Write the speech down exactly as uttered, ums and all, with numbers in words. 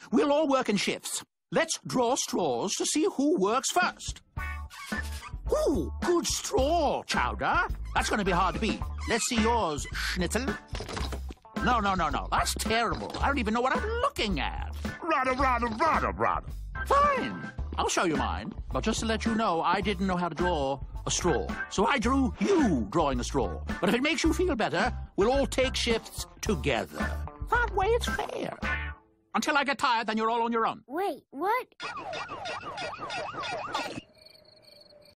We'll all work in shifts. Let's draw straws to see who works first. Ooh, good straw, Chowder. That's going to be hard to beat. Let's see yours, Schnitzel. No, no, no, no. That's terrible. I don't even know what I'm looking at. Rada, rada, rada, rada. Fine. I'll show you mine. But just to let you know, I didn't know how to draw a straw. So I drew you drawing a straw. But if it makes you feel better, we'll all take shifts together. That way it's fair. Until I get tired, then you're all on your own. Wait, what?